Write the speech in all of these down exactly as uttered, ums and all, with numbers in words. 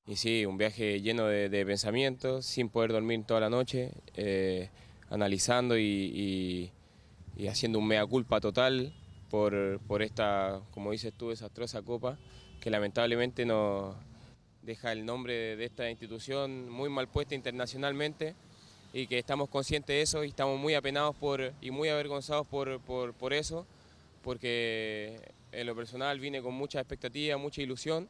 Y sí, un viaje lleno de, de pensamientos, sin poder dormir toda la noche, eh, analizando y, y- y haciendo un mea culpa total por, por esta, como dices tú, desastrosa copa, que lamentablemente nos deja el nombre de, de esta institución muy mal puesta internacionalmente y que estamos conscientes de eso y estamos muy apenados por, y muy avergonzados por, por, por eso, porque en lo personal vine con mucha expectativa, mucha ilusión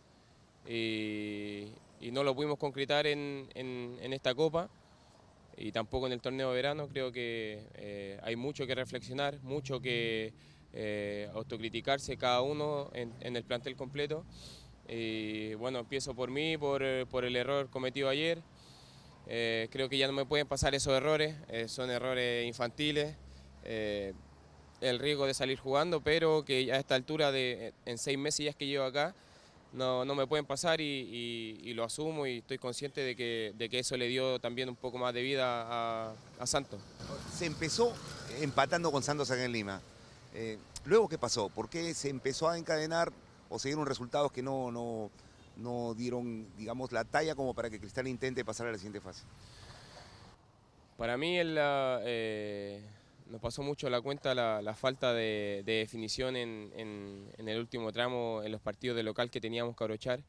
y, y no lo pudimos concretar en, en, en esta copa y tampoco en el torneo de verano. Creo que eh, hay mucho que reflexionar, mucho que eh, autocriticarse cada uno en, en el plantel completo. Y bueno, empiezo por mí, por, por el error cometido ayer. Eh, creo que ya no me pueden pasar esos errores, eh, son errores infantiles. Eh, el riesgo de salir jugando, pero que a esta altura, de, en seis meses ya es que llevo acá, no, no me pueden pasar y, y- y lo asumo y estoy consciente de que, de que eso le dio también un poco más de vida a, a Santos. Se empezó empatando con Santos acá en Lima. Eh, Luego, ¿qué pasó? ¿Por qué se empezó a encadenar o se dieron resultados que no, no, no dieron, digamos, la talla como para que Cristal intente pasar a la siguiente fase? Para mí en la, eh, nos pasó mucho la cuenta la, la falta de, de definición en, en- en el último tramo, en los partidos de local que teníamos que abrochar.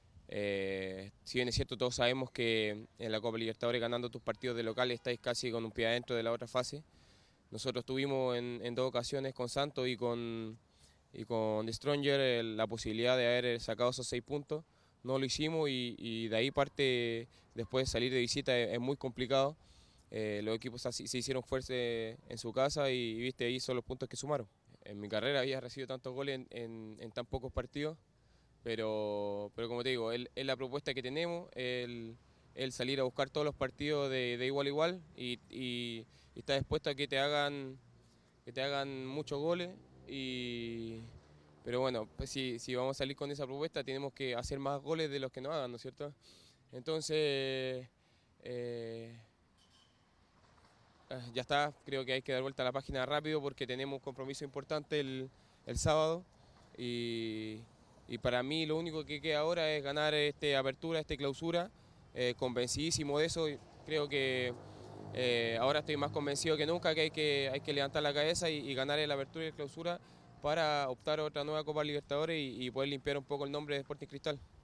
Eh, si bien es cierto, todos sabemos que en la Copa Libertadores ganando tus partidos de local estáis casi con un pie adentro de la otra fase. Nosotros tuvimos en, en dos ocasiones con Santos y con, y con The Stronger eh, la posibilidad de haber sacado esos seis puntos. No lo hicimos y, y de ahí parte, después salir de visita es, es muy complicado. Eh, los equipos así, se hicieron fuerza en su casa y, y viste, ahí son los puntos que sumaron. En mi carrera había recibido tantos goles en, en- en tan pocos partidos, pero, pero como te digo, es, es la propuesta que tenemos, el, el salir a buscar todos los partidos de, de igual a igual y, y, y está dispuesto a que te hagan, que te hagan muchos goles. Y, pero bueno, pues si, si vamos a salir con esa propuesta, tenemos que hacer más goles de los que nos hagan, ¿no es cierto? Entonces, eh, eh, ya está, creo que hay que dar vuelta a la página rápido porque tenemos un compromiso importante el, el sábado y, y para mí lo único que queda ahora es ganar este apertura, este clausura, eh, convencidísimo de eso. Y creo que eh, ahora estoy más convencido que nunca que hay que, hay que levantar la cabeza y, y ganar el apertura y el clausura para optar a otra nueva Copa Libertadores y, y poder limpiar un poco el nombre de Sporting Cristal.